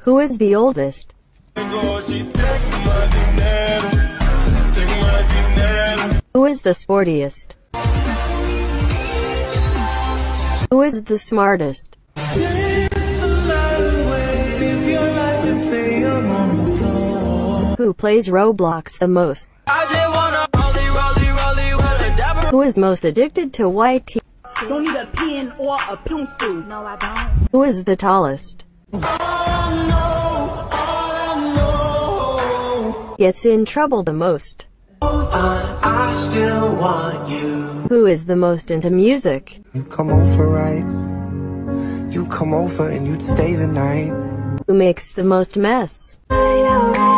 Who is the oldest? Who is the sportiest? Who is the smartest? Who plays Roblox the most? Who is most addicted to white tea? Don't need a pen or a pencil. No, I don't. Who is the tallest? Gets in trouble the most? I still want you. Who is the most into music? You come over, right? You come over and you'd stay the night. Who makes the most mess? Are you ready?